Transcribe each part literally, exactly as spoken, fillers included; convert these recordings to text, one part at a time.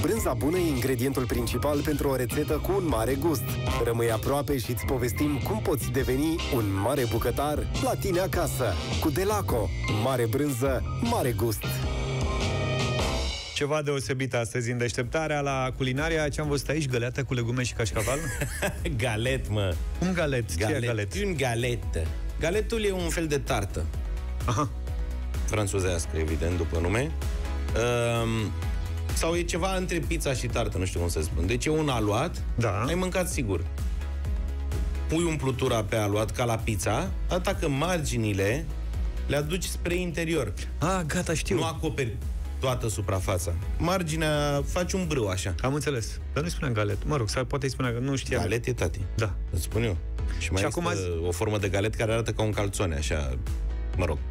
Brânza bună e ingredientul principal pentru o rețetă cu un mare gust. Rămâi aproape și îți povestim cum poți deveni un mare bucătar la tine acasă. Cu Delaco, mare brânză, mare gust. Ceva deosebit astăzi în deșteptarea la culinaria. Ce am văzut aici? Găleată cu legume și cașcaval? Galet, mă. Un galet. galet. Ce e galet? Un galet. Galetul e un fel de tartă. Aha. Franțuzească, evident, după nume. Um, sau e ceva între pizza și tartă, nu știu cum să spun. Deci e un aluat, da. Ai mâncat sigur. Pui umplutura pe aluat ca la pizza, atâta că marginile le aduci spre interior. Ah, gata, știu. Nu acoperi toată suprafața. Marginea faci un brâu așa. Am înțeles. Dar nu-i spuneam galet. Mă rog, sau poate îi spunea că nu știam. Galet e, tati. Da. Îți spun eu. Și mai și este acum azi... o formă de galet care arată ca un calțone, așa, mă rog.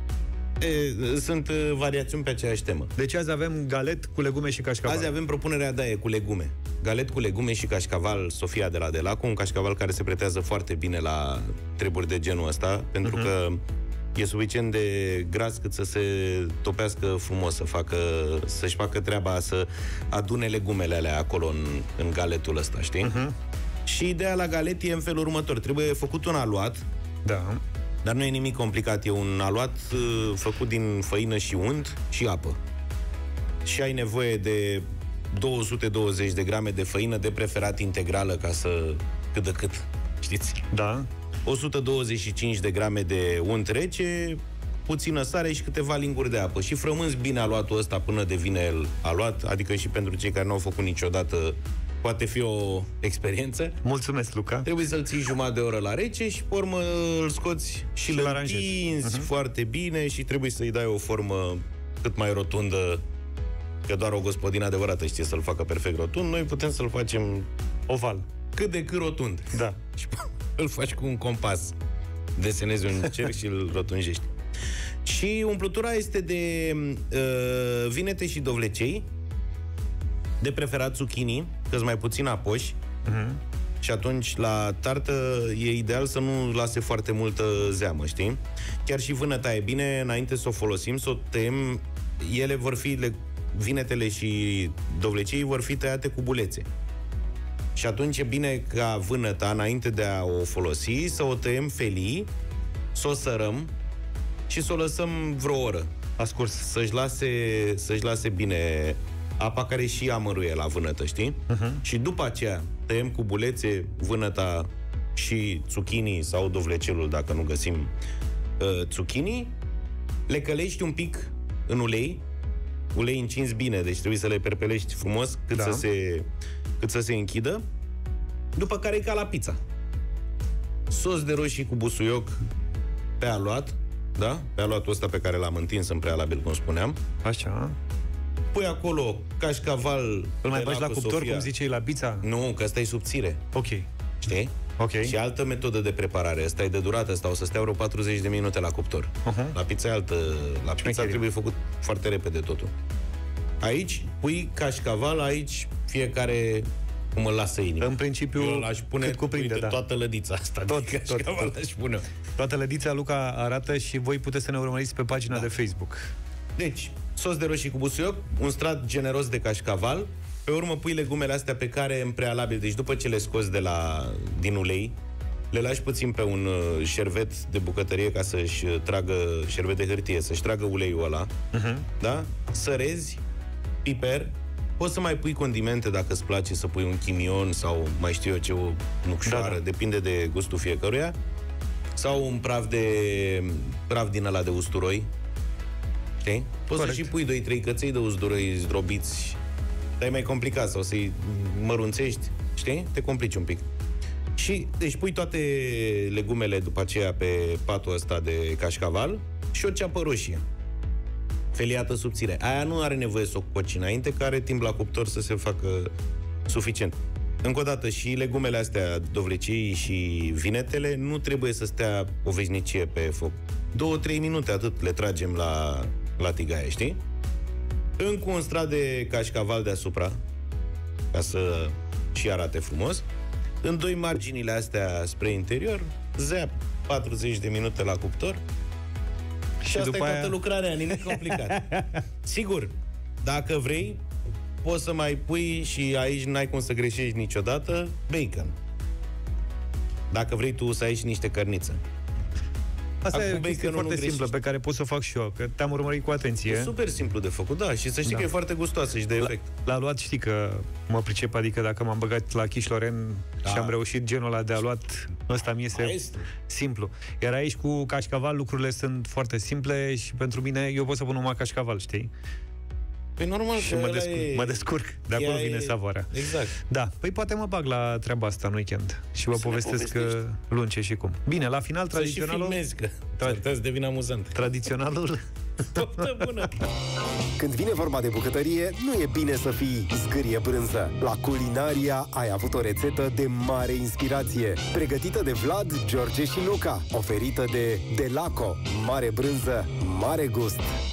E, sunt variațiuni pe aceeași temă. Deci azi avem galet cu legume și cașcaval. Azi avem propunerea de aia cu legume. Galet cu legume și cașcaval Sofia de la Delaco, un cașcaval care se pretează foarte bine la treburi de genul ăsta, pentru uh-huh. că e suficient de gras cât să se topească frumos, să facă, să-și facă treaba, să adune legumele alea acolo în, în galetul ăsta, știi? Uh-huh. Și ideea la galet e în felul următor. Trebuie făcut un aluat. Da. Dar nu e nimic complicat. E un aluat uh, făcut din făină și unt și apă. Și ai nevoie de două sute douăzeci de grame de făină, de preferat integrală, ca să cât de cât, știți? Da. o sută douăzeci și cinci de grame de unt rece, puțină sare și câteva linguri de apă. Și frămânți bine aluatul ăsta până devine el aluat, adică și pentru cei care nu au făcut niciodată, poate fi o experiență. Mulțumesc, Luca. Trebuie să-l ții jumătate de oră la rece și pe urmă îl scoți și, și îl întinzi uh-huh. foarte bine și trebuie să-i dai o formă cât mai rotundă, că doar o gospodină adevărată știe să-l facă perfect rotund. Noi putem să-l facem oval. Cât de cât rotund. Da. Și îl faci cu un compas. Desenezi un cerc și îl rotunjești. Și umplutura este de uh, vinete și dovlecei, de preferat zucchini, că-s mai puțin apoși. Uh-huh. Și atunci la tartă e ideal să nu lase foarte multă zeamă, știi? Chiar și vânăta e bine, înainte să o folosim, să o tăiem. Ele vor fi, le, vinetele și dovlecei vor fi tăiate cu bulețe. Și atunci e bine ca vânăta, înainte de a o folosi, să o tăiem felii, să o sărăm și să o lăsăm vreo oră. Ascurs. Să-și lase, să-și lase bine apa, care și amăruie la vânătă, știi? Uh-huh. Și după aceea tăiem cu bulețe vânăta și zucchini sau dovlecelul, dacă nu găsim uh, zucchini, le călești un pic în ulei, ulei încins bine, deci trebuie să le perpelești frumos cât, da. să, se, cât să se închidă, după care e ca la pizza. Sos de roșii cu busuioc pe aluat, da? Pe aluatul ăsta pe care l-am întins în prealabil, cum spuneam. Așa. Pui acolo cașcaval. Îl mai bagi la cuptor, Sofia, cum zicei, la pizza? Nu, că ăsta e subțire. Ok. Știi? Ok. Și altă metodă de preparare. Ăsta e de durată, ăsta o să stea vreo patruzeci de minute la cuptor. Uh-huh. La pizza e altă. La pizza trebuie făcut foarte repede totul. Aici pui cașcaval, aici fiecare cum îl lasă inima. În principiu, eu l-aș pune cuprinde, da. toată lădița asta. Tot, de cașcaval, tot, aș pune. Toată lădița Luca arată și voi puteți să ne urmăriți pe pagina, da, de Facebook. Deci, sos de roșii cu busuioc, un strat generos de cașcaval, pe urmă pui legumele astea pe care în prealabil, deci după ce le scoți de la, din ulei, le lași puțin pe un uh, șervet de bucătărie ca să-și tragă, șervet de hârtie, să-și tragă uleiul ăla, uh-huh. Da? Sărezi, piper, poți să mai pui condimente dacă îți place, să pui un chimion sau mai știu eu ce, o nucșoară, da, da. Depinde de gustul fiecăruia, sau un praf de praf din ăla de usturoi. Știi? Poți Corect. Să și pui doi trei căței de usturoi zdrobiți, dar e mai complicat, sau să-i mărunțești, știi? Te complici un pic. Și, deci pui toate legumele după aceea pe patul ăsta de cașcaval și o ceapă roșie, feliată subțire. Aia nu are nevoie să o coci înainte, că are timp la cuptor să se facă suficient. Încă o dată, și legumele astea, dovlecii și vinetele, nu trebuie să stea o veșnicie pe foc. Două, trei minute, atât le tragem la, la tigaie, știi? Încă un strat de cașcaval deasupra, ca să și arate frumos. Îndoi marginile astea spre interior, zeap, patruzeci de minute la cuptor. Și, și asta e toată aia... lucrarea, nimic complicat. Sigur, dacă vrei, poți să mai pui, și aici n-ai cum să greșești niciodată, bacon. Dacă vrei tu să ai și niște cărniță. Asta Acum e o chestie foarte simplă, pe care pot să o fac și eu, că te-am urmărit cu atenție. E super simplu de făcut, da, și să știi da. că e foarte gustoasă și de efect. L-a luat, știi că mă pricep, adică dacă m-am băgat la Chișloren da. și am reușit genul ăla de a luat, ăsta mi este Maestru. simplu. Iar aici cu cașcaval lucrurile sunt foarte simple și pentru mine, eu pot să pun numai cașcaval, știi? Păi normal și că mă descurc, e... mă descurc. De acolo vine e... savoarea. Exact. Da, păi poate mă bag la treaba asta în weekend și vă povestesc că luni ce și cum. Bine, la final tradiționalul... Să și filmezi, că tra- să devine amuzant. Tradiționalul... Poftă bună! Când vine vorba de bucătărie, nu e bine să fii zgârie brânză. La Culinaria ai avut o rețetă de mare inspirație, pregătită de Vlad, George și Luca, oferită de Delaco. Mare brânză, mare gust!